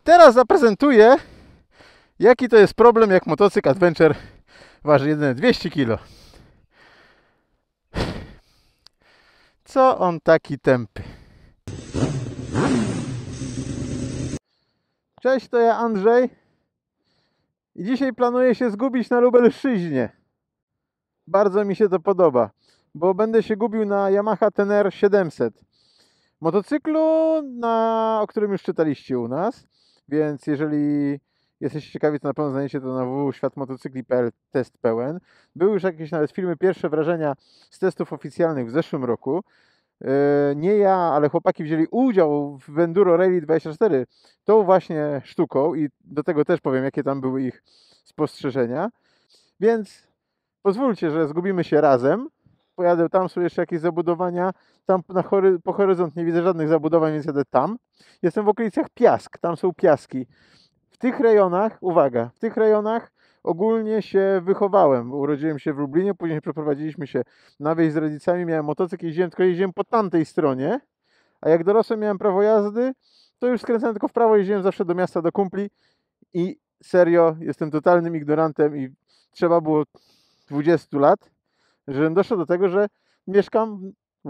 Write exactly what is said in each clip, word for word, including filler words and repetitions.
Teraz zaprezentuję, jaki to jest problem, jak motocykl Adventure waży jedyne dwieście kilo. Co on taki tępy? Cześć, to ja Andrzej i dzisiaj planuję się zgubić na Lubelszczyźnie. Bardzo mi się to podoba, bo będę się gubił na Yamaha Ten R siedemset. Motocyklu, na, o którym już czytaliście u nas, więc jeżeli jesteście ciekawi, to na pewno znajdziecie to na w w w kropka świat motocykli kropka p l test pełen. Były już jakieś nawet filmy, pierwsze wrażenia z testów oficjalnych w zeszłym roku. Nie ja, ale chłopaki wzięli udział w Enduro Rally dwadzieścia cztery tą właśnie sztuką i do tego też powiem, jakie tam były ich spostrzeżenia. Więc pozwólcie, że zgubimy się razem. Pojadę tam, są jeszcze jakieś zabudowania. Tam na hory po horyzont nie widzę żadnych zabudowań, więc jadę tam. Jestem w okolicach Piask, tam są piaski. W tych rejonach, uwaga, w tych rejonach ogólnie się wychowałem. Urodziłem się w Lublinie, później przeprowadziliśmy się na wieś z rodzicami. Miałem motocykl, jeździłem, tylko jeździłem po tamtej stronie. A jak dorosłem, miałem prawo jazdy, to już skręcałem tylko w prawo, jeździłem zawsze do miasta, do kumpli. I serio, jestem totalnym ignorantem i trzeba było dwudziestu lat, żebym doszedł do tego, że mieszkam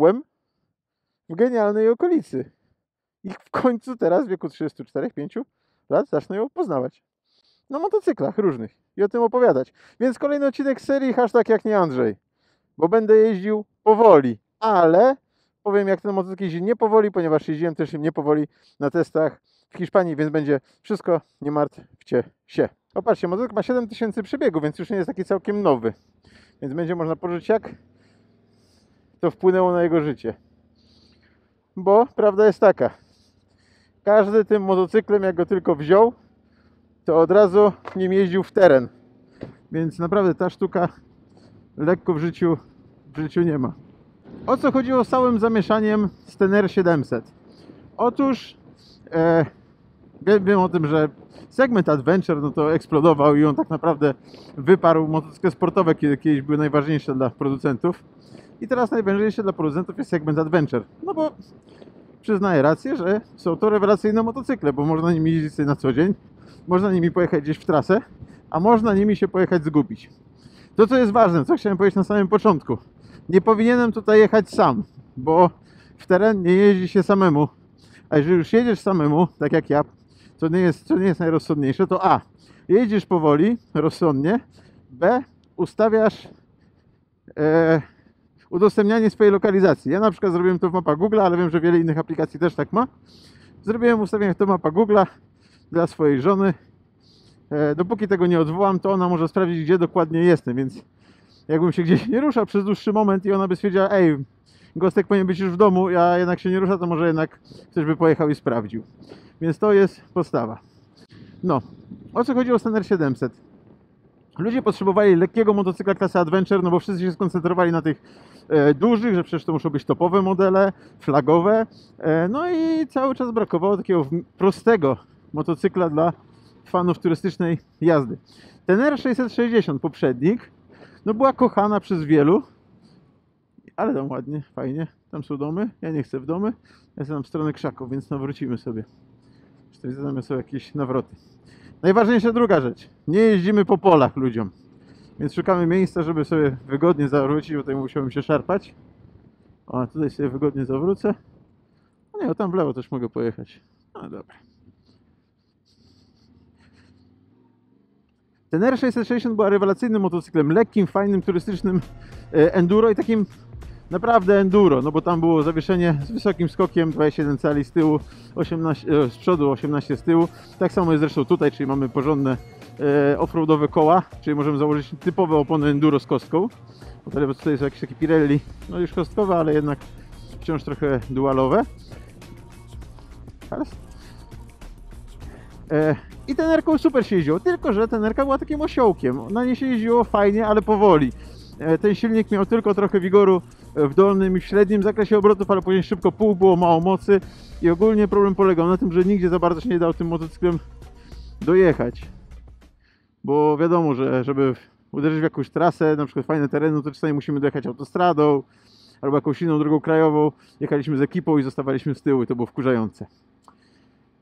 w genialnej okolicy. I w końcu teraz, w wieku trzydziestu czterech pięciu lat, zacznę ją poznawać. Na motocyklach różnych i o tym opowiadać. Więc kolejny odcinek z serii hashtag jak nie Andrzej. Bo będę jeździł powoli, ale powiem, jak ten motocykl jeździ nie powoli, ponieważ jeździłem też im nie powoli na testach w Hiszpanii, więc będzie wszystko, nie martwcie się. Popatrzcie, motocykl ma siedem tysięcy przebiegów, więc już nie jest taki całkiem nowy. Więc będzie można poczuć, jak to wpłynęło na jego życie. Bo prawda jest taka, każdy tym motocyklem, jak go tylko wziął, to od razu nim jeździł w teren. Więc naprawdę ta sztuka lekko w życiu, w życiu nie ma. O co chodziło z całym zamieszaniem z Ten R siedemset? Otóż e, wiem, wiem o tym, że segment Adventure no to eksplodował i on tak naprawdę wyparł motocykle sportowe, kiedy kiedyś były najważniejsze dla producentów. I teraz najważniejsze dla producentów jest segment Adventure. No bo przyznaję rację, że są to rewelacyjne motocykle, bo można nimi jeździć sobie na co dzień, można nimi pojechać gdzieś w trasę, a można nimi się pojechać zgubić. To, co jest ważne, co chciałem powiedzieć na samym początku. Nie powinienem tutaj jechać sam, bo w teren nie jeździ się samemu. A jeżeli już jedziesz samemu, tak jak ja, to nie jest, to nie jest najrozsądniejsze, to A. Jeździsz powoli, rozsądnie. B. Ustawiasz e, udostępnianie swojej lokalizacji. Ja na przykład zrobiłem to w mapach Google, ale wiem, że wiele innych aplikacji też tak ma. Zrobiłem ustawienie w to mapa Google dla swojej żony. E, dopóki tego nie odwołam, to ona może sprawdzić, gdzie dokładnie jestem, więc jakbym się gdzieś nie ruszał przez dłuższy moment i ona by stwierdziła, ej, Gostek powinien być już w domu, a jednak się nie rusza, to może jednak ktoś by pojechał i sprawdził. Więc to jest podstawa. No, o co chodziło z Ten R siedemset? Ludzie potrzebowali lekkiego motocykla klasy Adventure, no bo wszyscy się skoncentrowali na tych e, dużych, że przecież to muszą być topowe modele, flagowe. E, no i cały czas brakowało takiego prostego motocykla dla fanów turystycznej jazdy. Ten R sześćset sześćdziesiąt, poprzednik, no była kochana przez wielu, ale tam ładnie, fajnie, tam są domy, ja nie chcę w domy, ja jestem w stronę krzaków, więc nawrócimy sobie. Jeszcze tam są jakieś nawroty. Najważniejsza druga rzecz, nie jeździmy po polach ludziom, więc szukamy miejsca, żeby sobie wygodnie zawrócić, bo tutaj musiałbym się szarpać. O, tutaj sobie wygodnie zawrócę. No nie, o tam w lewo też mogę pojechać. No dobra. Ten R sześćset sześćdziesiąt była rewelacyjnym motocyklem, lekkim, fajnym, turystycznym enduro i takim naprawdę enduro, no bo tam było zawieszenie z wysokim skokiem, dwadzieścia jeden cali z tyłu, osiemnaście, z przodu, osiemnaście z tyłu. Tak samo jest zresztą tutaj, czyli mamy porządne e, offroadowe koła, czyli możemy założyć typowe opony enduro z kostką. Bo tutaj są jakieś takie Pirelli, no już kostkowe, ale jednak wciąż trochę dualowe. E, I ten R-ką super się jeździło, tylko że ten R-ka była takim osiołkiem. Na niej się jeździło fajnie, ale powoli. E, ten silnik miał tylko trochę wigoru w dolnym i w średnim zakresie obrotów, ale później szybko pół, było mało mocy i ogólnie problem polegał na tym, że nigdzie za bardzo się nie dało tym motocyklem dojechać. Bo wiadomo, że żeby uderzyć w jakąś trasę, na przykład fajne tereny, to czasami musimy dojechać autostradą albo jakąś inną drogą krajową. Jechaliśmy z ekipą i zostawaliśmy z tyłu i to było wkurzające.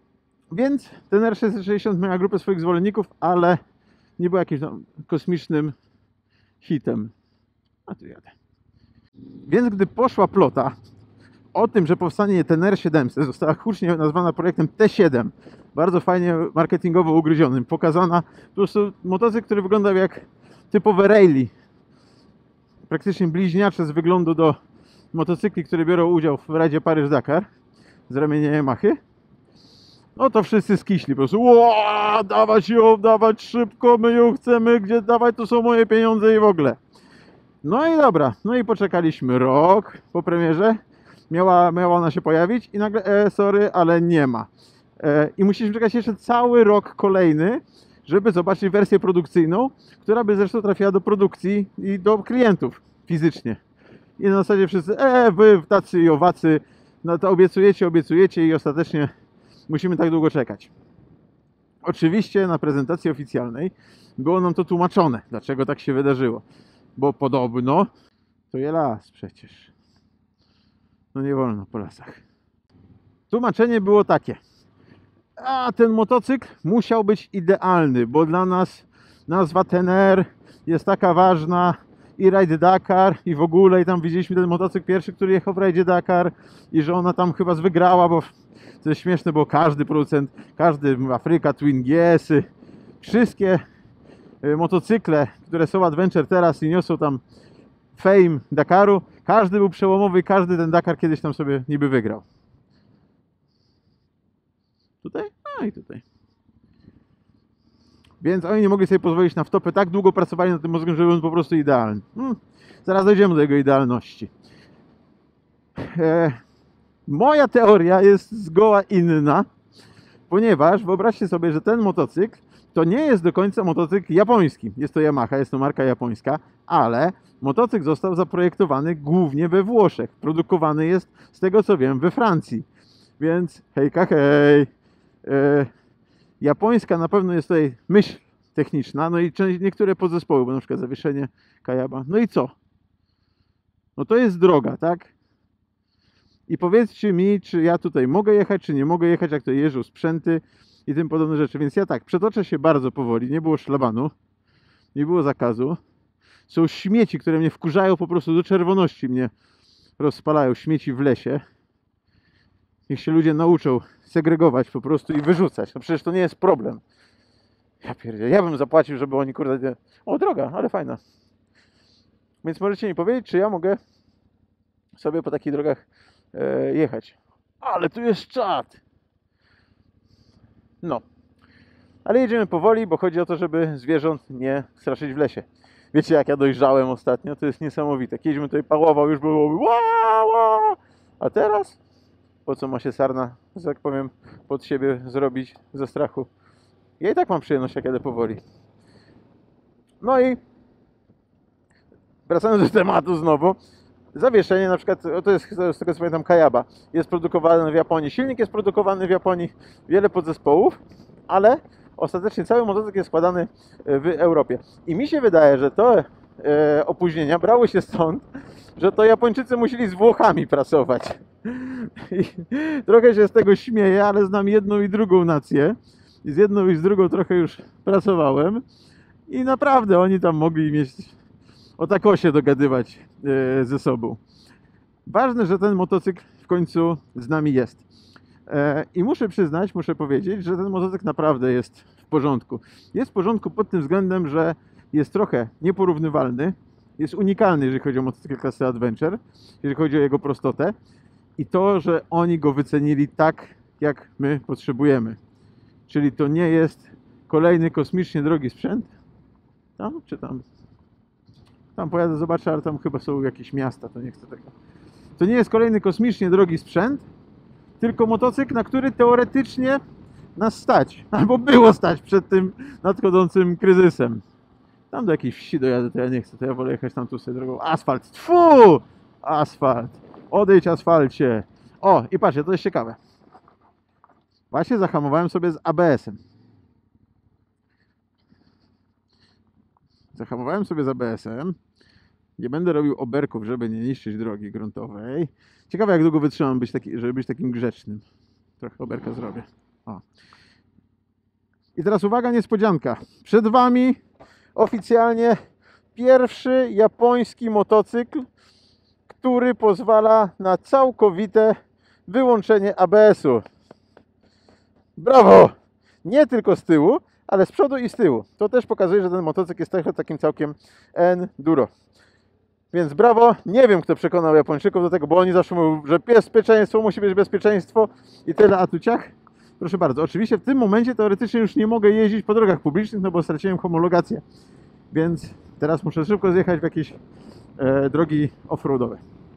Więc ten R sześćset sześćdziesiąt miała grupę swoich zwolenników, ale nie był jakimś tam kosmicznym hitem. A tu jadę. Więc gdy poszła plota o tym, że powstanie ten R siedemset, została hucznie nazwana projektem T siedem, bardzo fajnie marketingowo ugryzionym, pokazana po prostu motocykl, który wyglądał jak typowe rally, praktycznie bliźniacze z wyglądu do motocykli, które biorą udział w rajdzie Paryż-Dakar z ramienia Yamahy. No to wszyscy skiśli po prostu, ło, dawać ją, dawać szybko, my ją chcemy, gdzie dawać, to są moje pieniądze i w ogóle. No i dobra, no i poczekaliśmy rok po premierze, miała, miała ona się pojawić i nagle, e, sorry, ale nie ma. E, I musieliśmy czekać jeszcze cały rok kolejny, żeby zobaczyć wersję produkcyjną, która by zresztą trafiła do produkcji i do klientów fizycznie. I na zasadzie wszyscy, e, wy tacy i owacy, no to obiecujecie, obiecujecie i ostatecznie musimy tak długo czekać. Oczywiście na prezentacji oficjalnej było nam to tłumaczone, dlaczego tak się wydarzyło. Bo podobno to je las przecież. No nie wolno po lasach. Tłumaczenie było takie. A ten motocykl musiał być idealny, bo dla nas nazwa Ten R jest taka ważna i rajd Dakar i w ogóle i tam widzieliśmy ten motocykl pierwszy, który jechał w rajdzie Dakar i że ona tam chyba wygrała, bo to jest śmieszne, bo każdy producent, każdy Afryka, Twin G S y, wszystkie motocykle, które są Adventure teraz i niosą tam fame Dakaru, każdy był przełomowy i każdy ten Dakar kiedyś tam sobie niby wygrał. Tutaj? No i tutaj. Więc oni nie mogli sobie pozwolić na wtopy, tak długo pracowali nad tym motocyklem, żeby on po prostu idealny. Hmm. Zaraz dojdziemy do jego idealności. E, moja teoria jest zgoła inna, ponieważ wyobraźcie sobie, że ten motocykl to nie jest do końca motocykl japoński. Jest to Yamaha, jest to marka japońska, ale motocykl został zaprojektowany głównie we Włoszech. Produkowany jest, z tego co wiem, we Francji. Więc hejka hej. E, japońska na pewno jest tutaj myśl techniczna, no i niektóre podzespoły, bo na przykład zawieszenie Kayaba. No i co? No to jest droga, tak? I powiedzcie mi, czy ja tutaj mogę jechać, czy nie mogę jechać, jak to jeżdżą sprzęty i tym podobne rzeczy. Więc ja tak, przetoczę się bardzo powoli, nie było szlabanu, nie było zakazu. Są śmieci, które mnie wkurzają po prostu do czerwoności, mnie rozpalają, śmieci w lesie. Niech się ludzie nauczą segregować po prostu i wyrzucać. No przecież to nie jest problem. Ja pierdzielę, ja bym zapłacił, żeby oni kurde... O, droga, ale fajna. Więc możecie mi powiedzieć, czy ja mogę sobie po takich drogach e, jechać. Ale tu jest czad! No. Ale jedziemy powoli, bo chodzi o to, żeby zwierząt nie straszyć w lesie. Wiecie, jak ja dojrzałem ostatnio? To jest niesamowite. Kiedyś bym tutaj pałował, już było ła, ła. A teraz? Po co ma się sarna, że tak powiem, pod siebie zrobić ze strachu? Ja i tak mam przyjemność, jak jadę powoli. No i wracając do tematu znowu, zawieszenie na przykład, to jest z tego co pamiętam Kayaba, jest produkowane w Japonii, silnik jest produkowany w Japonii, wiele podzespołów, ale ostatecznie cały motocykl jest składany w Europie. I mi się wydaje, że te e, opóźnienia brały się stąd, że to Japończycy musieli z Włochami pracować. I trochę się z tego śmieję, ale znam jedną i drugą nację. I z jedną i z drugą trochę już pracowałem. I naprawdę oni tam mogli mieć o tako się dogadywać e, ze sobą. Ważne, że ten motocykl w końcu z nami jest. E, I muszę przyznać, muszę powiedzieć, że ten motocykl naprawdę jest w porządku. Jest w porządku pod tym względem, że jest trochę nieporównywalny. Jest unikalny, jeżeli chodzi o motocykl klasy Adventure, jeżeli chodzi o jego prostotę. I to, że oni go wycenili tak, jak my potrzebujemy. Czyli to nie jest kolejny kosmicznie drogi sprzęt. Tam czy tam? Tam pojadę, zobaczę, ale tam chyba są jakieś miasta, to nie chcę tego. To nie jest kolejny kosmicznie drogi sprzęt, tylko motocykl, na który teoretycznie nas stać. Albo było stać przed tym nadchodzącym kryzysem. Tam do jakiejś wsi dojadę, to ja nie chcę, to ja wolę jechać tam tu sobie drogą. Asfalt, tfu! Asfalt. Odejdź, asfalcie. O, i patrzcie, to jest ciekawe. Właśnie zahamowałem sobie z A B S-em. Zahamowałem sobie z A B S-em. Nie będę robił oberków, żeby nie niszczyć drogi gruntowej. Ciekawe, jak długo wytrzymam, być taki, żeby być takim grzecznym. Trochę oberka zrobię. O. I teraz uwaga, niespodzianka. Przed Wami oficjalnie pierwszy japoński motocykl, który pozwala na całkowite wyłączenie A B S-u. Brawo! Nie tylko z tyłu, ale z przodu i z tyłu. To też pokazuje, że ten motocykl jest trochę takim całkiem enduro. Więc brawo, nie wiem kto przekonał Japończyków do tego, bo oni zawsze mówią, że bezpieczeństwo musi być bezpieczeństwo i tyle, a tu ciach. Proszę bardzo, oczywiście w tym momencie teoretycznie już nie mogę jeździć po drogach publicznych, no bo straciłem homologację. Więc teraz muszę szybko zjechać w jakieś e, drogi off-roadowe.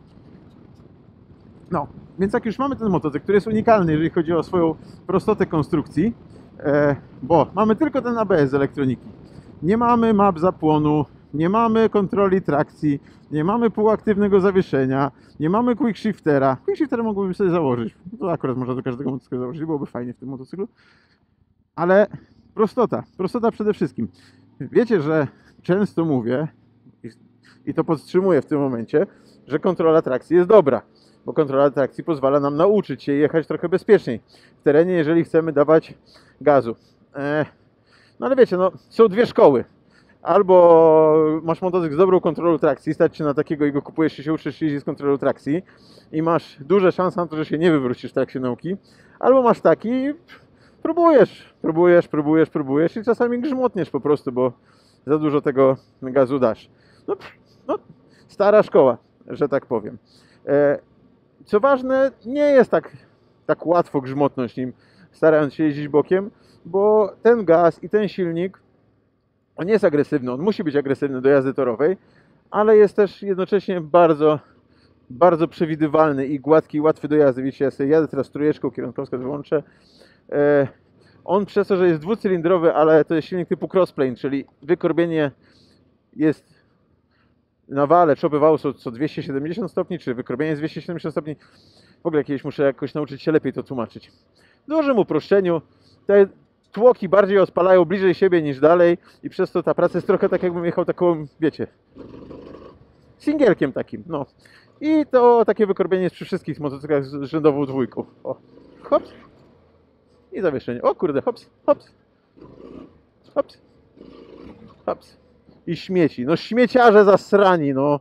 No, więc jak już mamy ten motocykl, który jest unikalny, jeżeli chodzi o swoją prostotę konstrukcji, e, bo mamy tylko ten A B S z elektroniki. Nie mamy map zapłonu, nie mamy kontroli trakcji, nie mamy półaktywnego zawieszenia, nie mamy quickshiftera. Quickshiftera mógłbym sobie założyć. To akurat można do każdego motocykla założyć, byłoby fajnie w tym motocyklu. Ale prostota, prostota przede wszystkim. Wiecie, że często mówię, i to podtrzymuję w tym momencie, że kontrola trakcji jest dobra. Bo kontrola trakcji pozwala nam nauczyć się jechać trochę bezpieczniej w terenie, jeżeli chcemy dawać gazu. E, no ale wiecie, no, są dwie szkoły. Albo masz motocykl z dobrą kontrolą trakcji, stać się na takiego i go kupujesz i się uczysz jeździć z kontrolą trakcji i masz duże szanse na to, że się nie wywrócisz w trakcie nauki. Albo masz taki i próbujesz, próbujesz, próbujesz, próbujesz i czasami grzmotniesz po prostu, bo za dużo tego gazu dasz. No, no stara szkoła, że tak powiem. E, Co ważne, nie jest tak, tak łatwo grzmotnąć nim, starając się jeździć bokiem, bo ten gaz i ten silnik, on nie jest agresywny, on musi być agresywny do jazdy torowej, ale jest też jednocześnie bardzo, bardzo przewidywalny i gładki i łatwy do jazdy. Wiecie, ja sobie jadę teraz trójeczką, kierunkowskaz wyłączę. E, on przez to, że jest dwucylindrowy, ale to jest silnik typu crossplane, czyli wykorbienie jest na wale, czopy wału są co dwieście siedemdziesiąt stopni, czy wykorbienie jest dwieście siedemdziesiąt stopni. W ogóle kiedyś muszę jakoś nauczyć się lepiej to tłumaczyć. W dużym uproszczeniu te tłoki bardziej odpalają bliżej siebie niż dalej i przez to ta praca jest trochę tak, jakbym jechał taką, wiecie, singielkiem takim, no. I to takie wykorbienie jest przy wszystkich motocyklach z rzędową dwójką. O, hops. I zawieszenie. O kurde, hops, hops. Hops. Hops. I śmieci. No śmieciarze zasrani, no.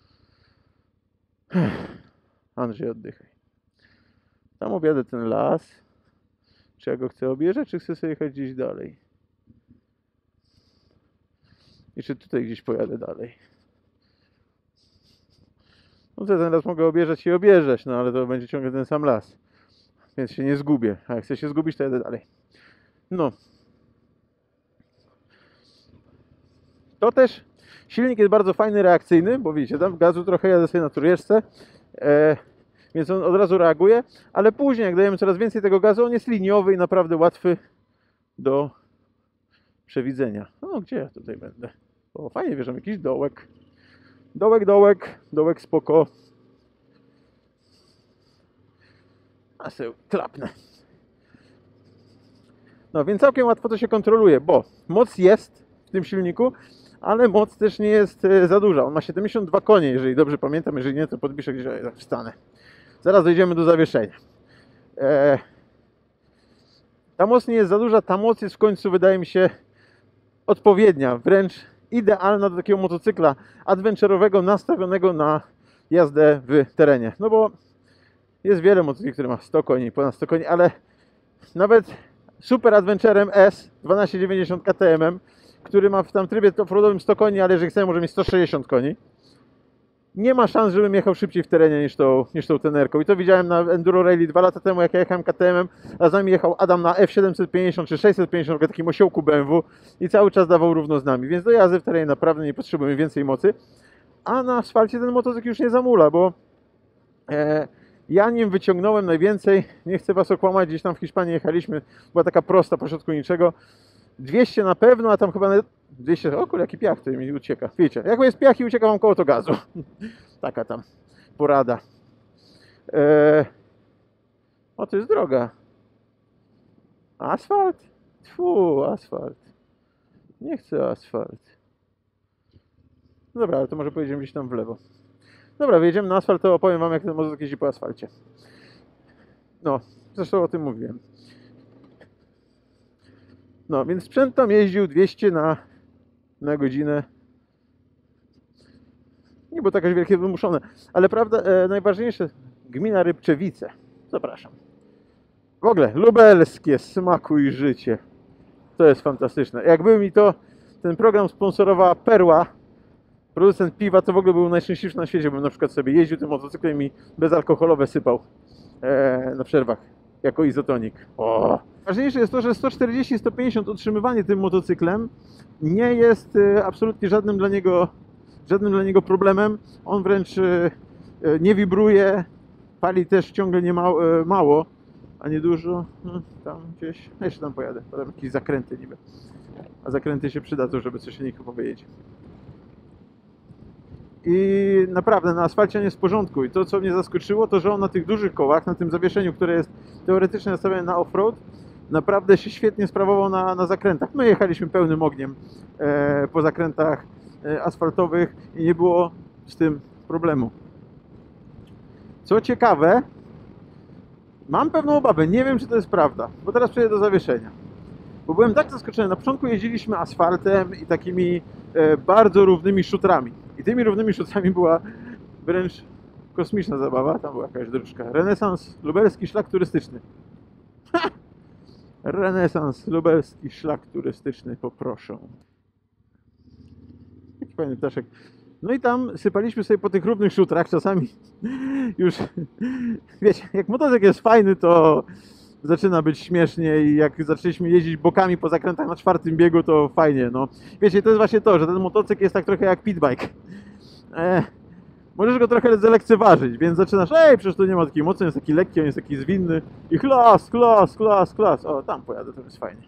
Andrzej, oddychaj. Tam objadę ten las. Czy ja go chcę objeżdżać, czy chcę sobie jechać gdzieś dalej? I czy tutaj gdzieś pojadę dalej? No to ten las mogę objeżdżać i objeżdżać, no ale to będzie ciągle ten sam las. Więc się nie zgubię. A jak chcę się zgubić, to jadę dalej. No. To też silnik jest bardzo fajny, reakcyjny, bo widzicie, tam gazu trochę jadę sobie na trójeczce, e, więc on od razu reaguje, ale później, jak dajemy coraz więcej tego gazu, on jest liniowy i naprawdę łatwy do przewidzenia. No, gdzie ja tutaj będę? O, fajnie, wierzę, jakiś dołek. Dołek, dołek, dołek spoko. A sobie klapnę. No, więc całkiem łatwo to się kontroluje, bo moc jest w tym silniku, ale moc też nie jest za duża. On ma siedemdziesiąt dwa konie, jeżeli dobrze pamiętam, jeżeli nie, to podpiszę gdzieś, tak wstanę. Zaraz dojdziemy do zawieszenia. Eee, ta moc nie jest za duża, ta moc jest w końcu, wydaje mi się, odpowiednia, wręcz idealna do takiego motocykla adventure'owego, nastawionego na jazdę w terenie. No bo jest wiele motocykli, które ma sto koni, ponad sto koni, ale nawet Super Adventurem S dwieście dziewięćdziesiąt K T M, który ma w tam trybie offroadowym sto koni, ale jeżeli chcemy, może mieć sto sześćdziesiąt koni. Nie ma szans, żebym jechał szybciej w terenie niż tą, niż tą tenerką. I to widziałem na Enduro Rally dwa lata temu, jak ja jechałem K T M-em, a z nami jechał Adam na F siedemset pięćdziesiąt czy sześćset pięćdziesiąt, takim osiołku B M W i cały czas dawał równo z nami. Więc do jazdy w terenie naprawdę nie potrzebujemy więcej mocy. A na asfalcie ten motocykl już nie zamula, bo e, ja nim wyciągnąłem najwięcej, nie chcę was okłamać, gdzieś tam w Hiszpanii jechaliśmy, była taka prosta, pośrodku niczego. dwieście na pewno, a tam chyba nawet dwieście, o kurde, jaki piach tutaj mi ucieka. Wiecie, jak jest piach i ucieka wam koło, to gazu. Taka tam porada. Eee... O, to jest droga. Asfalt? Tfu, asfalt. Nie chcę asfalt. No dobra, ale to może pojedziemy gdzieś tam w lewo. Dobra, wyjedziemy na asfalt, to opowiem wam, jak ten motocykl jeździ po asfalcie. No, zresztą o tym mówiłem. No, więc sprzęt tam jeździł dwieście na, na godzinę. Nie było to jakaś wielkie wymuszone, ale prawda, e, najważniejsze, gmina Rybczewice. Zapraszam. W ogóle, lubelskie, smakuj życie. To jest fantastyczne. Jakby mi to, ten program sponsorowała Perła, producent piwa, to w ogóle był najszczęśliwszy na świecie, bym na przykład sobie jeździł tym motocyklem i bezalkoholowe sypał e, na przerwach, jako izotonik. O. Ważniejsze jest to, że sto czterdzieści sto pięćdziesiąt utrzymywanie tym motocyklem nie jest e, absolutnie żadnym dla niego żadnym dla niego problemem. On wręcz e, nie wibruje, pali też ciągle nie ma, e, mało, a nie dużo. No, tam gdzieś, no jeszcze tam pojadę, potem jakieś zakręty niby. A zakręty się przydadzą, żeby coś się nie pojedzie. I naprawdę na asfalcie on jest w porządku. I to, co mnie zaskoczyło, to że on na tych dużych kołach, na tym zawieszeniu, które jest teoretycznie nastawione na off-road, naprawdę się świetnie sprawował na, na zakrętach. My jechaliśmy pełnym ogniem e, po zakrętach e, asfaltowych i nie było z tym problemu. Co ciekawe, mam pewną obawę, nie wiem, czy to jest prawda, bo teraz przejdę do zawieszenia. Bo byłem tak zaskoczony, na początku jeździliśmy asfaltem i takimi e, bardzo równymi szutrami. I tymi równymi szutrami była wręcz kosmiczna zabawa. Tam była jakaś dróżka. Renesans lubelski szlak turystyczny. Ha! Renesans lubelski szlak turystyczny, poproszę. Jaki fajny ptaszek. No i tam sypaliśmy sobie po tych równych szutrach. Czasami już, wiecie, jak motocykl jest fajny, to zaczyna być śmiesznie i jak zaczęliśmy jeździć bokami po zakrętach na czwartym biegu, to fajnie, no. Wiecie, to jest właśnie to, że ten motocykl jest tak trochę jak pitbike. E, możesz go trochę zlekceważyć, więc zaczynasz, ej, przecież to nie ma takiej mocy, on jest taki lekki, on jest taki zwinny i klas, klas, klas, klas. O, tam pojadę, to jest fajnie.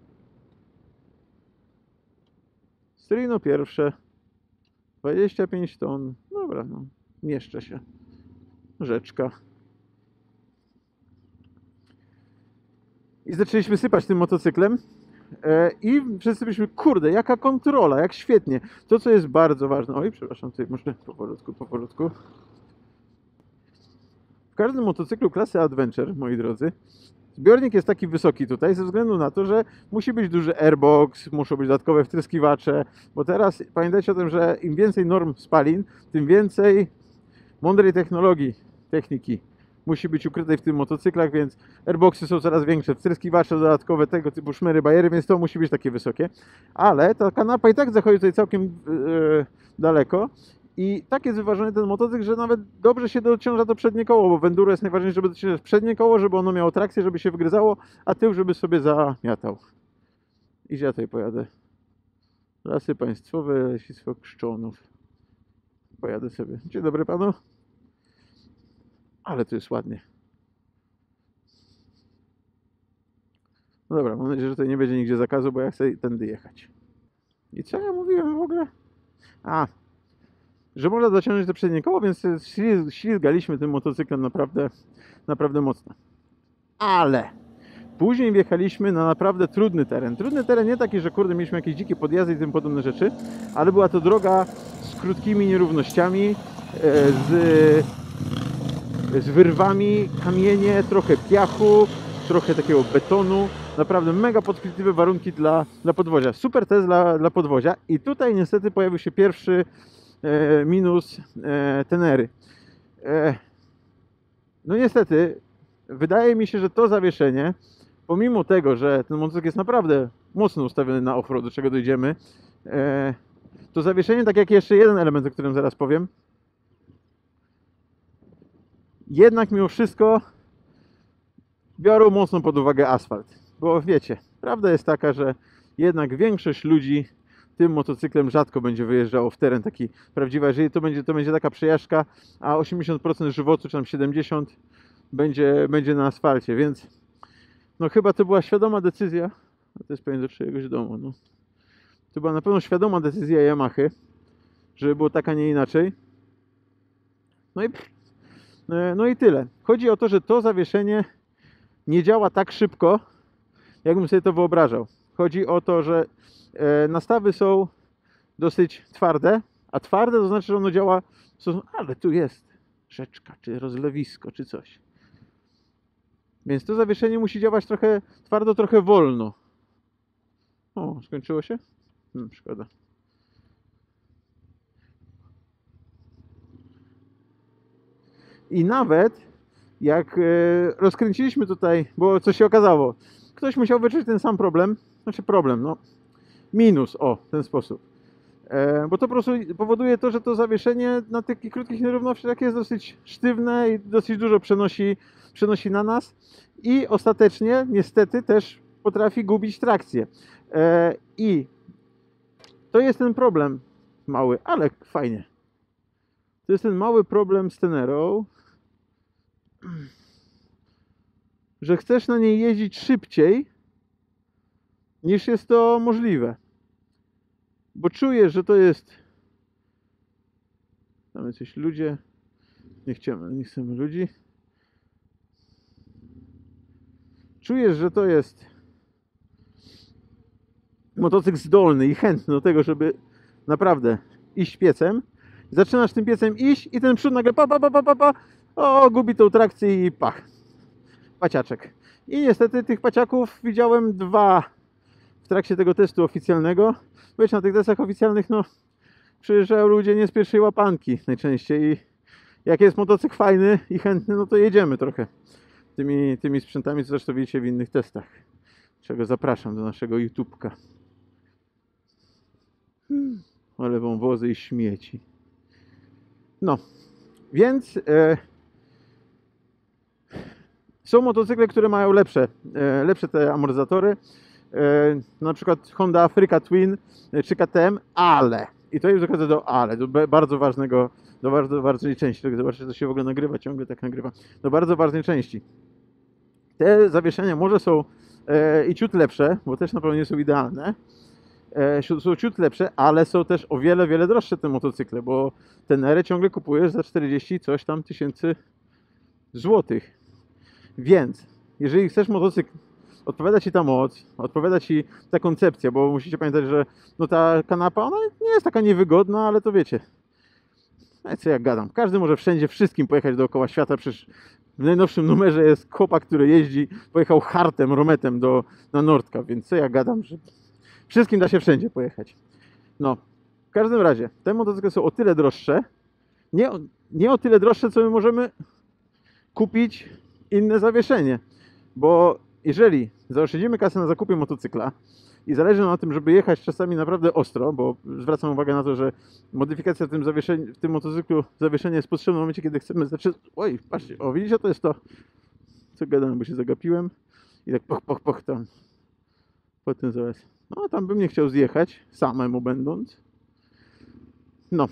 Strino pierwsze, dwadzieścia pięć ton, dobra, no, mieszczę się. Rzeczka. I zaczęliśmy sypać tym motocyklem e, i wszyscy byliśmy, kurde, jaka kontrola, jak świetnie. To, co jest bardzo ważne, oj, przepraszam, tutaj muszę powolutku, powolutku. W każdym motocyklu klasy Adventure, moi drodzy, zbiornik jest taki wysoki tutaj ze względu na to, że musi być duży airbox, muszą być dodatkowe wtryskiwacze, bo teraz pamiętajcie o tym, że im więcej norm spalin, tym więcej mądrej technologii, techniki musi być ukrytej w tym motocyklach, więc airboxy są coraz większe, wtryskiwacze dodatkowe, tego typu szmery, bajery, więc to musi być takie wysokie. Ale ta kanapa i tak zachodzi tutaj całkiem yy, daleko i tak jest wyważony ten motocykl, że nawet dobrze się dociąża to przednie koło, bo w enduro jest najważniejsze, żeby dociążać przednie koło, żeby ono miało trakcję, żeby się wygryzało, a tył, żeby sobie zamiatał. I ja tutaj pojadę. Lasy Państwowe, Leśnictwo Krzczonów. Pojadę sobie. Dzień dobry panu. Ale tu jest ładnie. No dobra, mam nadzieję, że tutaj nie będzie nigdzie zakazu, bo ja chcę tędy jechać. I co ja mówiłem w ogóle? A, że można dociągnąć to przednie koło, więc ślizgaliśmy tym motocyklem naprawdę, naprawdę mocno. Ale później wjechaliśmy na naprawdę trudny teren. Trudny teren nie taki, że kurde, mieliśmy jakieś dzikie podjazdy i tym podobne rzeczy, ale była to droga z krótkimi nierównościami, z z wyrwami, kamienie, trochę piachu, trochę takiego betonu. Naprawdę mega podchwytliwe warunki dla, dla podwozia. Super test dla, dla podwozia. I tutaj niestety pojawił się pierwszy e, minus e, Tenery. E, no niestety, wydaje mi się, że to zawieszenie, pomimo tego, że ten motocykl jest naprawdę mocno ustawiony na offroad, do czego dojdziemy, e, to zawieszenie, tak jak jeszcze jeden element, o którym zaraz powiem, jednak mimo wszystko biorą mocno pod uwagę asfalt. Bo wiecie, prawda jest taka, że jednak większość ludzi tym motocyklem rzadko będzie wyjeżdżało w teren taki prawdziwy. Jeżeli to będzie, to będzie taka przejażdżka, a osiemdziesiąt procent żywotu, czy tam siedemdziesiąt procent będzie, będzie na asfalcie, więc no chyba to była świadoma decyzja. A to jest pewnie do czyjegoś domu. No. To była na pewno świadoma decyzja Yamahy, żeby było tak, a nie inaczej. No i No i tyle. Chodzi o to, że to zawieszenie nie działa tak szybko, jakbym sobie to wyobrażał. Chodzi o to, że nastawy są dosyć twarde, a twarde to znaczy, że ono działa, ale tu jest rzeczka, czy rozlewisko, czy coś. Więc to zawieszenie musi działać trochę twardo, trochę wolno. O, skończyło się? Hmm, szkoda. I nawet jak e, rozkręciliśmy tutaj, bo co się okazało, ktoś musiał wyczuć ten sam problem, znaczy problem, no minus, o, w ten sposób. E, bo to po prostu powoduje to, że to zawieszenie na takich krótkich nierównościach jest dosyć sztywne i dosyć dużo przenosi, przenosi na nas i ostatecznie niestety też potrafi gubić trakcję. E, I to jest ten problem mały, ale fajnie. To jest ten mały problem z Tenerą, że chcesz na niej jeździć szybciej niż jest to możliwe. Bo czujesz, że to jest... Tam jacyś ludzie... Nie chcemy, nie chcemy ludzi. Czujesz, że to jest motocykl zdolny i chętny do tego, żeby naprawdę iść piecem. Zaczynasz tym piecem iść i ten przód nagle pa, pa, pa, pa, pa, pa, o, gubi tą trakcję i pach. Paciaczek. I niestety tych paciaków widziałem dwa w trakcie tego testu oficjalnego. Wiecie, na tych testach oficjalnych, no, przyjeżdżają ludzie nie z pierwszej łapanki najczęściej i jak jest motocykl fajny i chętny, no to jedziemy trochę tymi, tymi sprzętami, co zresztą widzicie w innych testach. Czego zapraszam do naszego YouTubka. Hmm, ale wąwozy i śmieci. No, więc e, są motocykle, które mają lepsze, e, lepsze te amortyzatory. E, na przykład Honda Africa Twin e, czy K T M, ale, i to już dochodzę do ale, do bardzo ważnego, do bardzo ważnej części. Zobaczcie, to się w ogóle nagrywa, ciągle tak nagrywa. Do bardzo ważnej części. Te zawieszenia może są e, i ciut lepsze, bo też na pewno nie są idealne. E, są ciut lepsze, ale są też o wiele, wiele droższe te motocykle, bo Tenery ciągle kupujesz za czterdzieści coś tam tysięcy złotych. Więc jeżeli chcesz motocykl, odpowiada Ci ta moc, odpowiada Ci ta koncepcja, bo musicie pamiętać, że no ta kanapa, ona nie jest taka niewygodna, ale to wiecie, no co jak gadam, każdy może wszędzie, wszystkim pojechać dookoła świata, przecież w najnowszym numerze jest chłopak, który jeździ, pojechał hartem, rometem do, na Nordka, więc co ja gadam, że wszystkim da się wszędzie pojechać. No, w każdym razie, te motocykle są o tyle droższe, nie, nie o tyle droższe, co my możemy kupić inne zawieszenie, bo jeżeli zaoszczędzimy kasę na zakupie motocykla i zależy nam na tym, żeby jechać czasami naprawdę ostro, bo zwracam uwagę na to, że modyfikacja w tym, w tym motocyklu zawieszenia jest potrzebna w momencie, kiedy chcemy zacząć... Oj, patrzcie, o widzicie, to jest to, co gadałem, bo się zagapiłem i tak poch, poch, poch tam po tym zaraz. No, tam bym nie chciał zjechać, samemu będąc. No.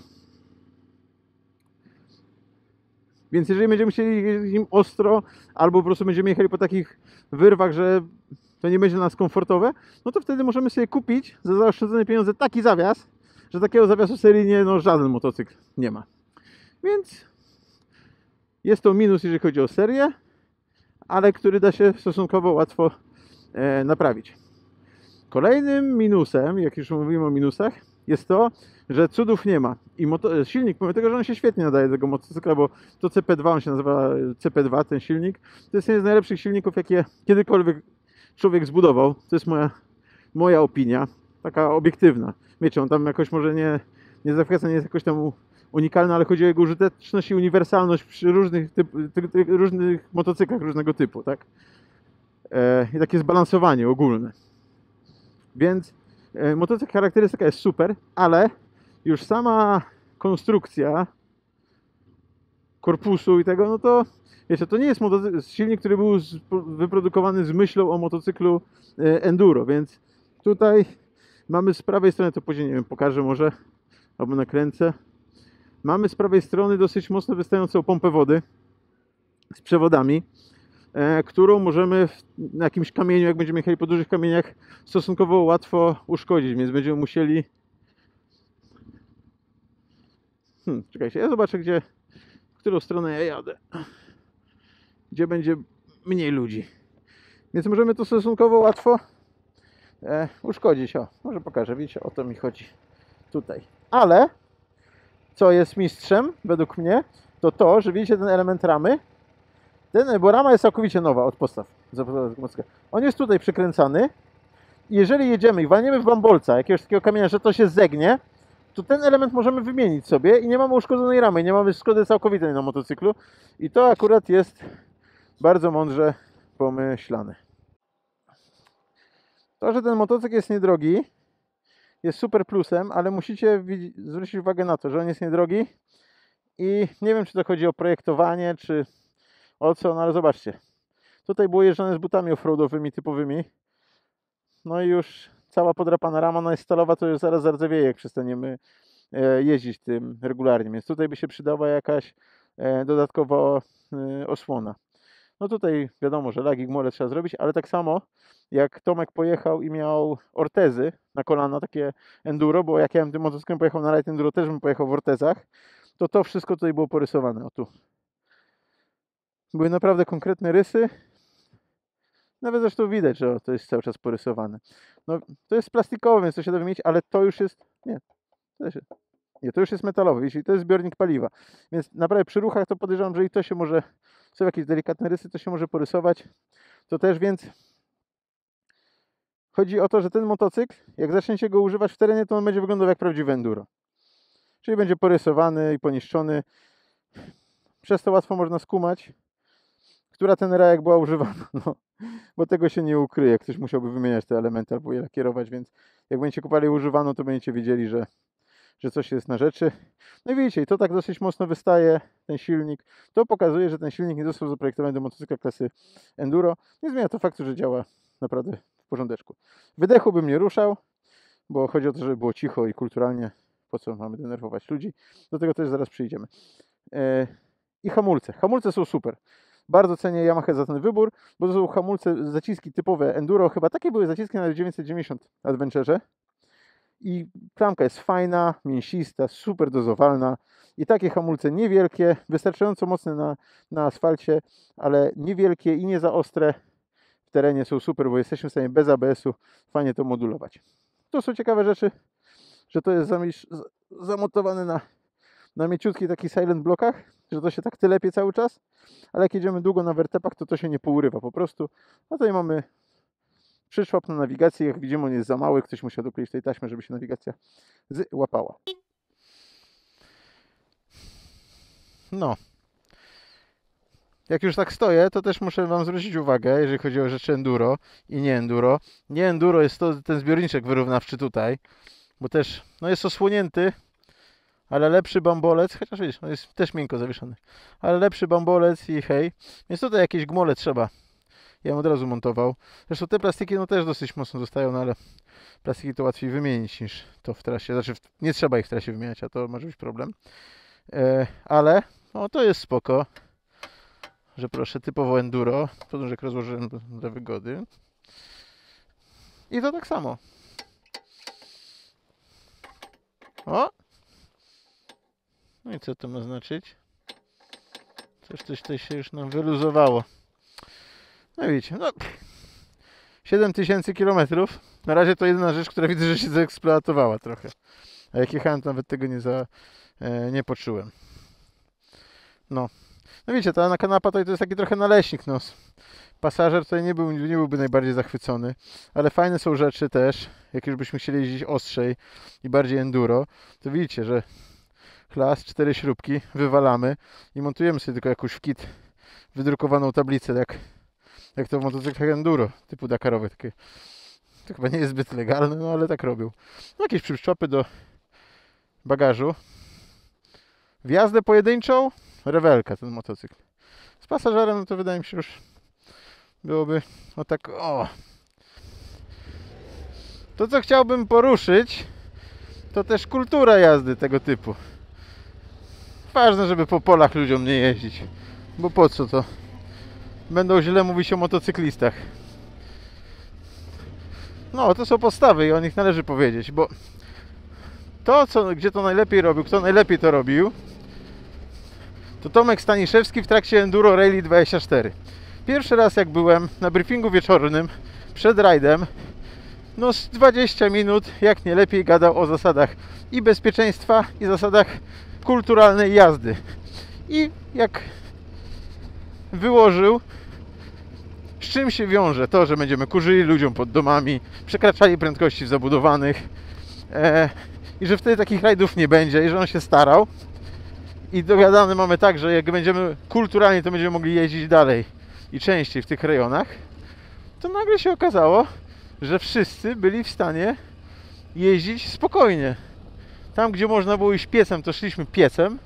Więc jeżeli będziemy chcieli jeździć nim ostro, albo po prostu będziemy jechali po takich wyrwach, że to nie będzie dla nas komfortowe, no to wtedy możemy sobie kupić za zaoszczędzone pieniądze taki zawias, że takiego zawiasu seryjnie no, żaden motocykl nie ma. Więc jest to minus, jeżeli chodzi o serię, ale który da się stosunkowo łatwo e, naprawić. Kolejnym minusem, jak już mówimy o minusach, jest to, że cudów nie ma. I moto, silnik, pomimo tego, że on się świetnie nadaje do tego motocykla, bo to C P dwa, on się nazywa C P dwa, ten silnik, to jest jeden z najlepszych silników, jakie kiedykolwiek człowiek zbudował. To jest moja, moja opinia, taka obiektywna. Wiecie, on tam jakoś może nie, nie zachwyca, nie jest jakoś tam unikalny, ale chodzi o jego użyteczność i uniwersalność przy różnych, typ, ty, ty, różnych motocyklach różnego typu, tak? E, I takie zbalansowanie ogólne. Więc e, motocykl charakterystyka jest super, ale już sama konstrukcja korpusu i tego, no to wiecie, to nie jest silnik, który był z, wyprodukowany z myślą o motocyklu e, enduro, więc tutaj mamy z prawej strony, to później nie wiem, pokażę może, albo nakręcę. Mamy z prawej strony dosyć mocno wystającą pompę wody z przewodami, e, którą możemy w, na jakimś kamieniu, jak będziemy jechali po dużych kamieniach, stosunkowo łatwo uszkodzić, więc będziemy musieli... Hmm, czekajcie, ja zobaczę, gdzie, w którą stronę ja jadę, gdzie będzie mniej ludzi. Więc możemy to stosunkowo łatwo e, uszkodzić. O, może pokażę, widzicie, o to mi chodzi tutaj. Ale co jest mistrzem, według mnie, to to, że widzicie ten element ramy, ten, bo rama jest całkowicie nowa od podstaw. On jest tutaj przykręcany jeżeli jedziemy i walniemy w bambolca, jakiegoś takiego kamienia, że to się zegnie, to ten element możemy wymienić sobie i nie mamy uszkodzonej ramy, nie mamy szkody całkowitej na motocyklu. I to akurat jest bardzo mądrze pomyślane. To, że ten motocykl jest niedrogi, jest super plusem, ale musicie zwrócić uwagę na to, że on jest niedrogi i nie wiem, czy to chodzi o projektowanie, czy o co, no ale zobaczcie. Tutaj było jeżdżone z butami offroadowymi typowymi. No i już cała podrapana rama, ona jest stalowa, to już zaraz zardzewieje, jak przestaniemy jeździć tym regularnie. Więc tutaj by się przydała jakaś dodatkowa osłona. No tutaj wiadomo, że lagi, gmole trzeba zrobić, ale tak samo jak Tomek pojechał i miał ortezy na kolana, takie enduro, bo jak ja bym tym motocyklem pojechał na light enduro, też bym pojechał w ortezach, to to wszystko tutaj było porysowane. O tu. Były naprawdę konkretne rysy. Nawet zresztą widać, że to jest cały czas porysowane. No, to jest plastikowe, więc to się da wymienić, ale to już jest... Nie, to jest... Nie, to już jest metalowy, jeśli to jest zbiornik paliwa. Więc naprawdę przy ruchach to podejrzewam, że i to się może... Są jakieś delikatne rysy, to się może porysować. To też, więc... Chodzi o to, że ten motocykl, jak zaczniecie go używać w terenie, to on będzie wyglądał jak prawdziwy enduro. Czyli będzie porysowany i poniszczony. Przez to łatwo można skumać, która tenera jak była używana. No, bo tego się nie ukryje. Ktoś musiałby wymieniać te elementy albo je lakierować, więc jak będziecie kupowali używaną, to będziecie wiedzieli, że, że coś jest na rzeczy. No i widzicie, i to tak dosyć mocno wystaje, ten silnik. To pokazuje, że ten silnik nie został zaprojektowany do motocykla klasy enduro. Nie zmienia to faktu, że działa naprawdę w porządeczku. Wydechu bym nie ruszał, bo chodzi o to, żeby było cicho i kulturalnie. Po co mamy denerwować ludzi? Do tego też zaraz przyjdziemy. E, I hamulce. Hamulce są super. Bardzo cenię Yamaha za ten wybór, bo to są hamulce, zaciski typowe enduro. Chyba takie były zaciski na dziewięćset dziewięćdziesiąt Adventure. I klamka jest fajna, mięsista, super dozowalna. I takie hamulce niewielkie, wystarczająco mocne na, na asfalcie, ale niewielkie i nie za ostre w terenie są super, bo jesteśmy w stanie bez A B S-u fajnie to modulować. To są ciekawe rzeczy, że to jest zamontowane na, na mięciutkich takich silent blokach, że to się tak tylepie cały czas, ale jak jedziemy długo na wertepach, to to się nie pourywa po prostu. A tutaj mamy przyszłap na nawigację, jak widzimy on jest za mały, ktoś musiał dokleić tej taśmy, żeby się nawigacja złapała. No. Jak już tak stoję, to też muszę Wam zwrócić uwagę, jeżeli chodzi o rzeczy enduro i nie enduro. Nie enduro jest to ten zbiorniczek wyrównawczy tutaj, bo też no jest osłonięty, ale lepszy bambolec, chociaż widzisz, on jest też miękko zawieszony, ale lepszy bambolec i hej. Więc tutaj jakieś gmole trzeba. Ja bym od razu montował. Zresztą te plastiki no też dosyć mocno zostają, no ale plastiki to łatwiej wymienić niż to w trasie. Znaczy nie trzeba ich w trasie wymieniać, a to może być problem. E, ale no to jest spoko, że proszę, typowo enduro. Podążek rozłożyłem dla wygody. I to tak samo. O! No i co to ma znaczyć? Coś, coś tutaj się już nam wyluzowało. No widzicie, no siedem tysięcy kilometrów. Na razie to jedyna rzecz, która widzę, że się zaeksploatowała trochę. A jak jechałem, to nawet tego nie, za, e, nie poczułem. No. No wiecie, ta na kanapa to jest taki trochę naleśnik. No. Pasażer tutaj nie, był, nie byłby najbardziej zachwycony. Ale fajne są rzeczy też. Jak już byśmy chcieli jeździć ostrzej i bardziej enduro, to widzicie, że chlas, cztery śrubki, wywalamy i montujemy sobie tylko jakąś w kit wydrukowaną tablicę, jak, jak to w motocyklach enduro, typu dakarowe. Takie. To chyba nie jest zbyt legalne, no ale tak robią. No, jakieś przyczepy do bagażu. W jazdę pojedynczą, rewelka ten motocykl. Z pasażerem no to wydaje mi się już byłoby o tak o. To co chciałbym poruszyć, to też kultura jazdy tego typu. Ważne, żeby po polach ludziom nie jeździć. Bo po co to? Będą źle mówić o motocyklistach. No, to są podstawy i o nich należy powiedzieć, bo to, co, gdzie to najlepiej robił, kto najlepiej to robił, to Tomek Staniszewski w trakcie Enduro Rally dwadzieścia cztery. Pierwszy raz jak byłem na briefingu wieczornym przed rajdem, no z dwadzieścia minut jak nie lepiej gadał o zasadach i bezpieczeństwa, i zasadach kulturalnej jazdy. I jak wyłożył czym się wiąże to, że będziemy kurzyli ludziom pod domami, przekraczali prędkości w zabudowanych e, i że wtedy takich rajdów nie będzie i że on się starał. I dogadane mamy tak, że jak będziemy kulturalnie, to będziemy mogli jeździć dalej i częściej w tych rejonach. To nagle się okazało, że wszyscy byli w stanie jeździć spokojnie. Tam, gdzie można było iść piecem, to szliśmy piecem.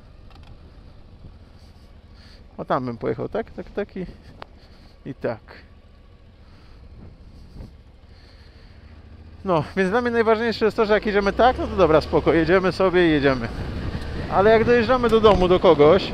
O, tam bym pojechał, tak? Tak, tak i, i tak. No, więc dla mnie najważniejsze jest to, że jak jedziemy tak, no to dobra, spoko, jedziemy sobie i jedziemy. Ale jak dojeżdżamy do domu, do kogoś,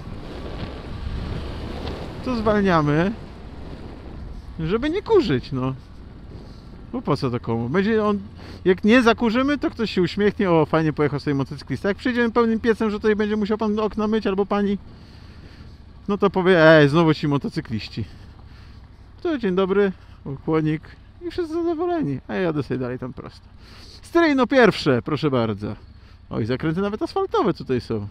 to zwalniamy, żeby nie kurzyć, no. Bo po co to komu? Będzie on, jak nie zakurzymy, to ktoś się uśmiechnie, o, fajnie pojechał sobie motocyklista. Jak przyjdziemy pełnym piecem, że tutaj będzie musiał pan okna myć albo pani, no to powie, ej, znowu ci motocykliści. To dzień dobry, ukłonik i wszyscy zadowoleni. A ja jadę sobie dalej tam prosto. Stryjno pierwsze, proszę bardzo. Oj, zakręty nawet asfaltowe tutaj są.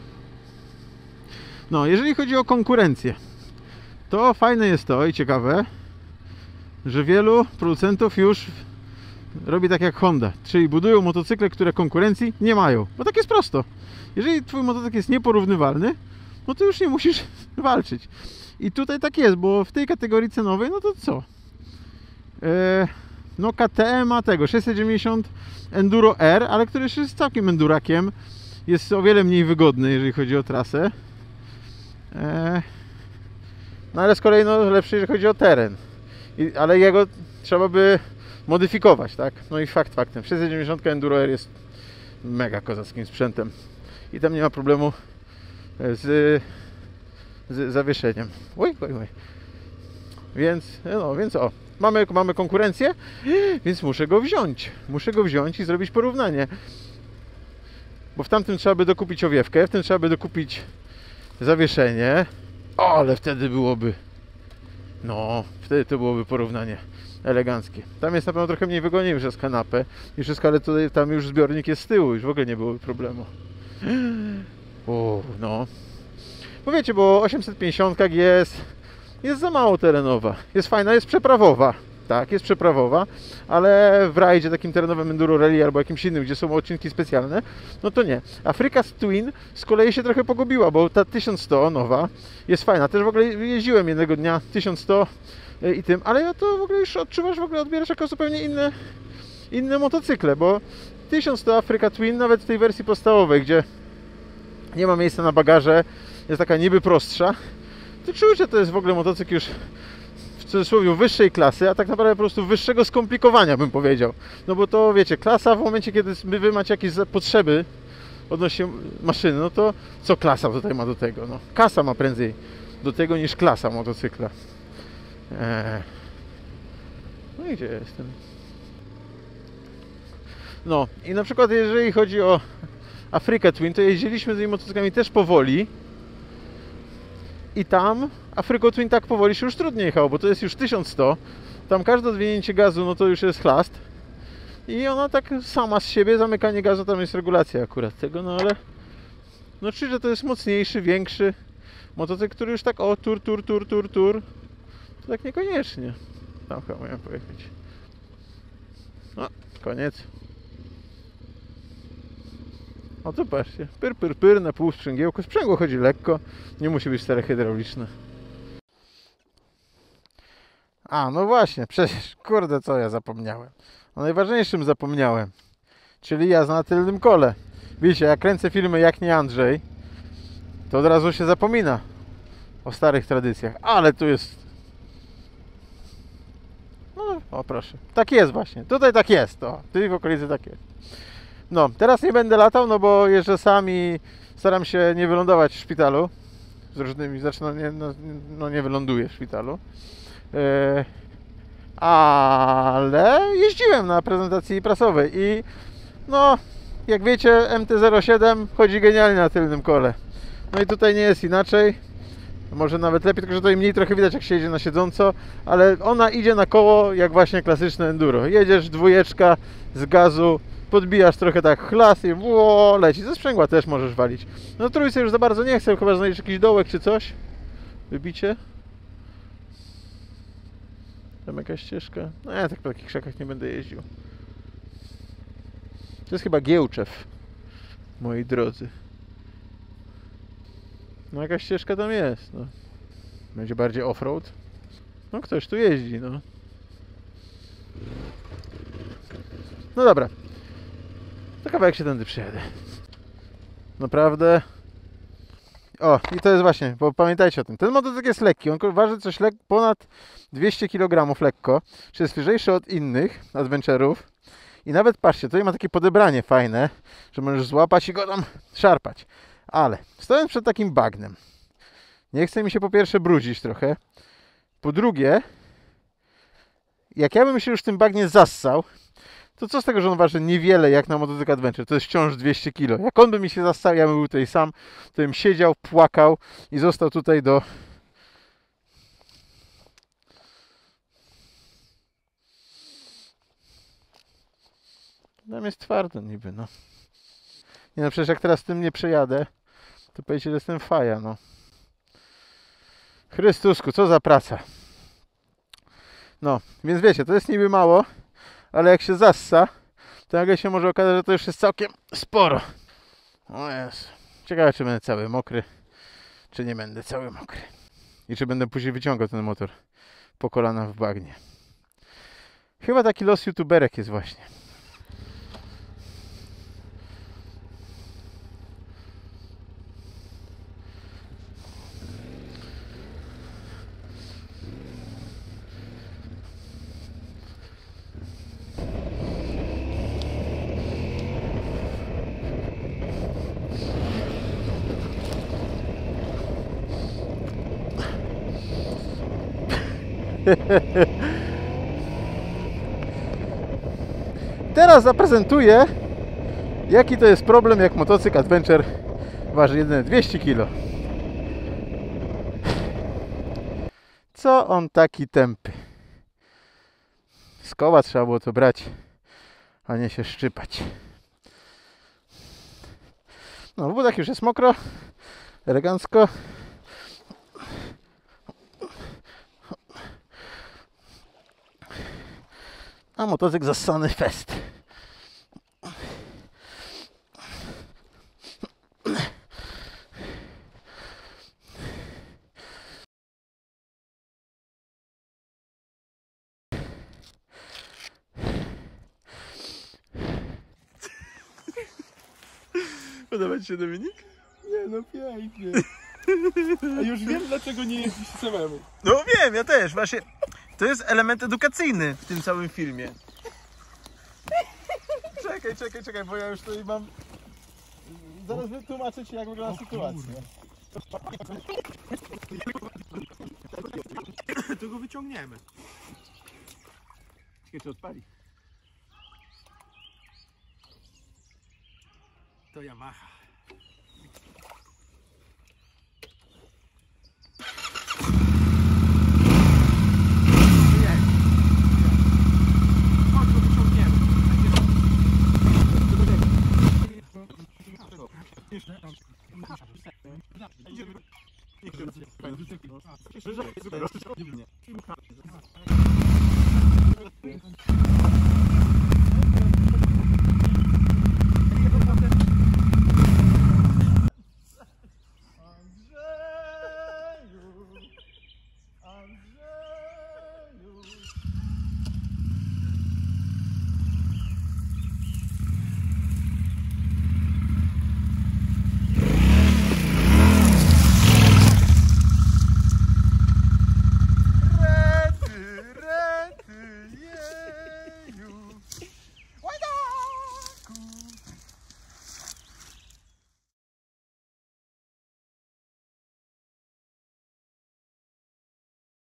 No, jeżeli chodzi o konkurencję, to fajne jest to i ciekawe, że wielu producentów już robi tak jak Honda, czyli budują motocykle, które konkurencji nie mają. Bo tak jest prosto. Jeżeli twój motocykl jest nieporównywalny, no to już nie musisz walczyć. I tutaj tak jest, bo w tej kategorii cenowej, no to co? Eee, no K T M ma tego sześćset dziewięćdziesiąt Enduro R, ale który już jest całkiem endurakiem. Jest o wiele mniej wygodny, jeżeli chodzi o trasę. Eee, no ale z kolei no, lepszy, jeżeli chodzi o teren. I, ale jego trzeba by modyfikować, tak? No i fakt faktem, sześćset dziewięćdziesiąt Enduro R jest mega kozackim sprzętem. I tam nie ma problemu z, z zawieszeniem. Oj, oj, oj. Więc, no, więc o. Mamy, mamy konkurencję, więc muszę go wziąć. Muszę go wziąć i zrobić porównanie. Bo w tamtym trzeba by dokupić owiewkę, w tym trzeba by dokupić zawieszenie. O, ale wtedy byłoby... No, wtedy to byłoby porównanie eleganckie. Tam jest na pewno trochę mniej wygodniej przez kanapę i wszystko, ale tutaj, tam już zbiornik jest z tyłu, już w ogóle nie byłoby problemu. O, no. Bo wiecie, bo osiemset pięćdziesiąt jest, jest za mało terenowa. Jest fajna, jest przeprawowa. Tak, jest przeprawowa, ale w rajdzie takim terenowym Enduro Rally albo jakimś innym, gdzie są odcinki specjalne, no to nie. Africa's Twin z kolei się trochę pogubiła, bo ta tysiąc sto nowa jest fajna. Też w ogóle jeździłem jednego dnia tysiąc sto i tym, ale ja to w ogóle już odczuwasz, w ogóle odbierasz jako zupełnie inne, inne motocykle, bo tysiąc sto Africa Twin, nawet w tej wersji podstawowej, gdzie nie ma miejsca na bagaże, jest taka niby prostsza, to czuć, że to jest w ogóle motocykl już w cudzysłowie wyższej klasy, a tak naprawdę po prostu wyższego skomplikowania, bym powiedział. No bo to wiecie, klasa w momencie, kiedy wy macie jakieś potrzeby odnośnie maszyny, no to co klasa tutaj ma do tego? No, kasa ma prędzej do tego niż klasa motocykla. Eee. No i gdzie jestem? No i na przykład jeżeli chodzi o Africa Twin, to jeździliśmy z tymi motocyklami też powoli. I tam Africa Twin tak powoli się już trudniej jechało, bo to jest już tysiąc sto. Tam każde odwinięcie gazu, no to już jest chlast. I ona tak sama z siebie, zamykanie gazu, tam jest regulacja akurat tego, no ale... No czyli, że to jest mocniejszy, większy motocykl, który już tak o, tur, tur, tur, tur, tur. To tak niekoniecznie. Tam chyba miałem pojechać. No, koniec. O to patrzcie, pyr, pyr, pyr, na pół sprzęgiełko. Sprzęgło chodzi lekko, nie musi być wcale hydrauliczne. A, no właśnie, przecież, kurde, co ja zapomniałem. O najważniejszym zapomniałem, czyli jazda na tylnym kole. Widzicie, jak kręcę filmy Jak nie Andrzej, to od razu się zapomina o starych tradycjach, ale tu jest... No, o proszę, tak jest właśnie, tutaj tak jest, o, tutaj w okolicy tak jest. No, teraz nie będę latał, no bo jeżdżę sam i staram się nie wylądować w szpitalu. Z różnymi, znaczy no nie, no, no nie wyląduję w szpitalu. Yy, ale jeździłem na prezentacji prasowej i no, jak wiecie, M T zero siedem chodzi genialnie na tylnym kole. No i tutaj nie jest inaczej. Może nawet lepiej, tylko że tutaj mniej trochę widać jak się jedzie na siedząco, ale ona idzie na koło jak właśnie klasyczne enduro. Jedziesz dwójeczka z gazu, podbijasz trochę tak chlas i ło, leci. Ze sprzęgła też możesz walić. No trójce już za bardzo nie chcę, chyba znajdziesz jakiś dołek czy coś. Wybicie. Tam jakaś ścieżka? No ja tak po takich krzakach nie będę jeździł. To jest chyba Giełczew, moi drodzy. No jakaś ścieżka tam jest, no. Będzie bardziej off-road. No ktoś tu jeździ, no. No dobra. To kawałek się tędy przyjadę. Naprawdę. O, i to jest właśnie, bo pamiętajcie o tym. Ten motocykl jest lekki, on waży coś lek ponad dwieście kilogramów lekko. Czyli jest lżejszy od innych adventure'ów. I nawet patrzcie, tutaj ma takie podebranie fajne, że możesz złapać i go tam szarpać. Ale stojąc przed takim bagnem, nie chce mi się po pierwsze brudzić trochę. Po drugie, jak ja bym się już w tym bagnie zassał, to co z tego, że on waży niewiele jak na motocykl Adventure? To jest wciąż dwieście kilo. Jak on by mi się zassał, ja bym był tutaj sam, to bym siedział, płakał i został tutaj do... Tam jest twardo niby, no. Nie no, przecież jak teraz tym nie przejadę, to powiecie, że jestem faja, no. Chrystusku, co za praca. No, więc wiecie, to jest niby mało, ale jak się zassa, to nagle się może okazać, że to już jest całkiem sporo. O Jezu. Ciekawe, czy będę cały mokry, czy nie będę cały mokry. I czy będę później wyciągał ten motor po kolana w bagnie. Chyba taki los youtuberek jest właśnie. Teraz zaprezentuję, jaki to jest problem, jak motocykl Adventure waży jedyne dwieście kilo. Co on taki tępy? Z koła trzeba było to brać, a nie się szczypać. No w butach już jest mokro, elegancko. A motocykl zassany fest. Podoba ci się, Dominik? Nie no, pięknie. A już wiem, dlaczego nie jeździsz samemu. No wiem, ja też. Właśnie to jest element edukacyjny w tym całym filmie. Czekaj, czekaj, czekaj, bo ja już tutaj mam... Zaraz wytłumaczę ci, jak wygląda sytuacja. To go wyciągniemy. Czekaj, czy odpali. To Yamaha.